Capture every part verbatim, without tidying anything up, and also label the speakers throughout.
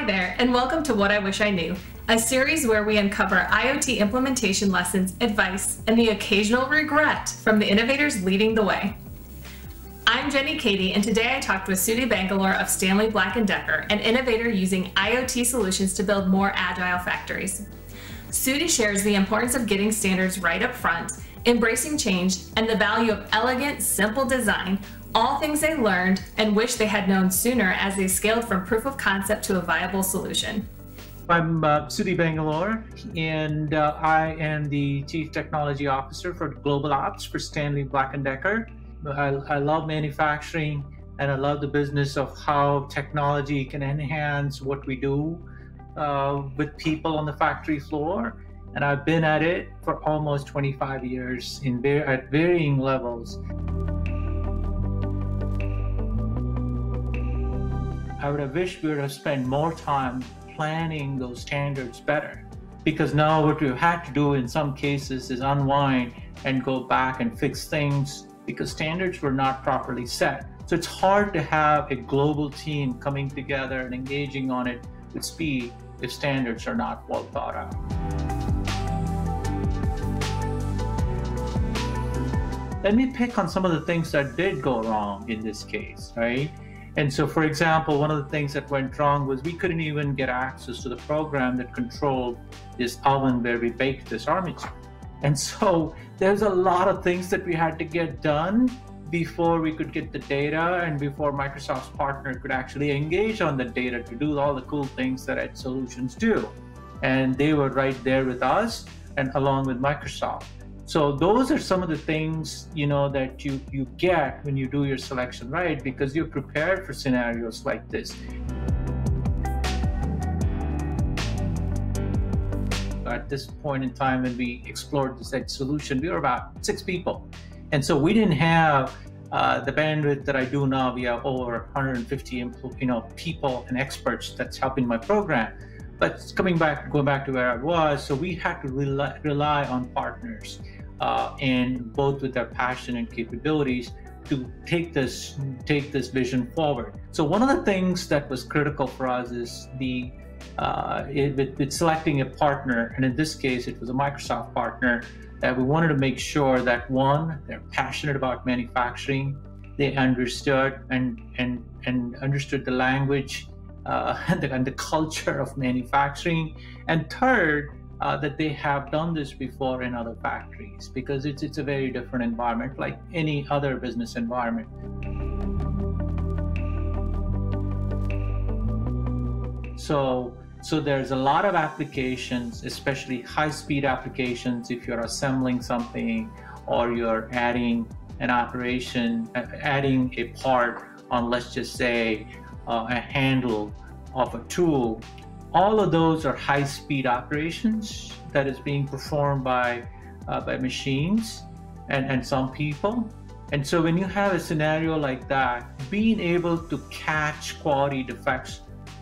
Speaker 1: there, and welcome to What I Wish I Knew, a series where we uncover I O T implementation lessons, advice, and the occasional regret from the innovators leading the way. I'm Jenny Katie, and today I talked with Sudhi Bangalore of Stanley Black Decker, an innovator using I O T solutions to build more agile factories. Sudhi shares the importance of getting standards right up front, embracing change, and the value of elegant, simple design, all things they learned and wish they had known sooner as they scaled from proof of concept to a viable solution.
Speaker 2: I'm uh, Sudhi Bangalore, and uh, I am the Chief Technology Officer for Global Ops for Stanley Black Decker. I, I love manufacturing, and I love the business of how technology can enhance what we do uh, with people on the factory floor. And I've been at it for almost twenty-five years in var- at varying levels. I would have wished we would have spent more time planning those standards better, because now what we've had to do in some cases is unwind and go back and fix things because standards were not properly set. So it's hard to have a global team coming together and engaging on it with speed if standards are not well thought out. Let me pick on some of the things that did go wrong in this case, right? And so, for example, one of the things that went wrong was we couldn't even get access to the program that controlled this oven where we baked this armature. And so there's a lot of things that we had to get done before we could get the data and before Microsoft's partner could actually engage on the data to do all the cool things that Edge Solutions do. And they were right there with us and along with Microsoft. So those are some of the things, you know, that you, you get when you do your selection right, because you're prepared for scenarios like this. At this point in time when we explored this Edge solution, we were about six people. And so we didn't have uh, the bandwidth that I do now. We have over one hundred fifty you know, people and experts that's helping my program. But coming back, going back to where I was, so we had to rely, rely on partners, uh, and both with their passion and capabilities to take this take this vision forward. So one of the things that was critical for us is the uh, it, with, with selecting a partner, and in this case it was a Microsoft partner, that we wanted to make sure that one, they're passionate about manufacturing, they understood and and and understood the language. Uh, and, the, and the culture of manufacturing, and third, uh, that they have done this before in other factories, because it's it's a very different environment, like any other business environment. So, so there's a lot of applications, especially high-speed applications. If you're assembling something or you're adding an operation, adding a part on, let's just say, Uh, a handle of a tool, all of those are high-speed operations that is being performed by uh, by machines and, and some people. And so when you have a scenario like that, being able to catch quality defects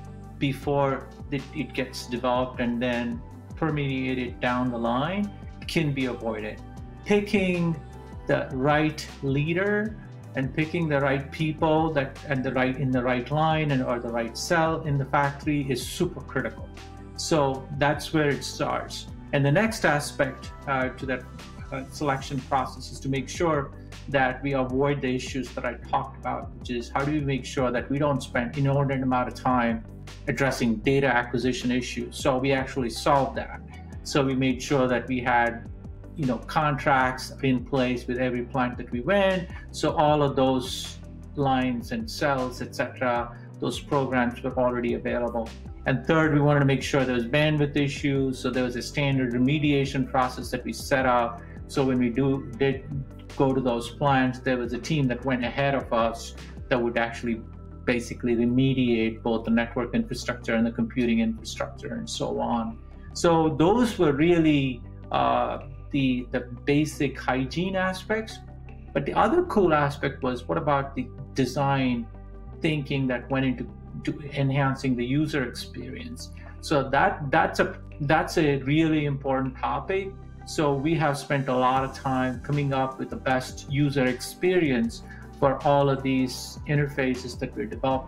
Speaker 2: before it, it gets developed and then permeated down the line can be avoided. Picking the right leader and picking the right people that and the right in the right line and or the right cell in the factory is super critical. So that's where it starts. And the next aspect uh, to that uh, selection process is to make sure that we avoid the issues that I talked about, which is how do we make sure that we don't spend inordinate amount of time addressing data acquisition issues. So we actually solved that. So we made sure that we had you know, contracts in place with every plant that we went. So all of those lines and cells, et cetera, those programs were already available. And third, we wanted to make sure there was bandwidth issues. So there was a standard remediation process that we set up. So when we do did go to those plants, there was a team that went ahead of us that would actually basically remediate both the network infrastructure and the computing infrastructure and so on. So those were really uh, The, the basic hygiene aspects. But the other cool aspect was, what about the design thinking that went into to enhancing the user experience? So that that's a that's a really important topic. So we have spent a lot of time coming up with the best user experience for all of these interfaces that we're developing.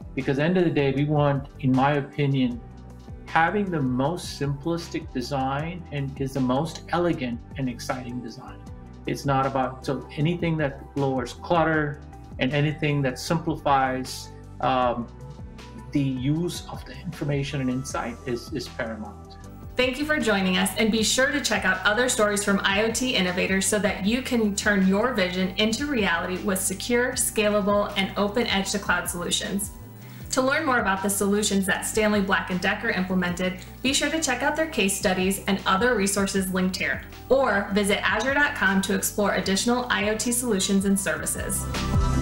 Speaker 2: Because at the end of the day, we want, in my opinion, having the most simplistic design and is the most elegant and exciting design. It's not about, so anything that lowers clutter and anything that simplifies um, the use of the information and insight is, is paramount.
Speaker 1: Thank you for joining us, and be sure to check out other stories from I O T innovators so that you can turn your vision into reality with secure, scalable, and open edge to cloud solutions. To learn more about the solutions that Stanley Black Decker implemented, be sure to check out their case studies and other resources linked here, or visit azure dot com to explore additional I O T solutions and services.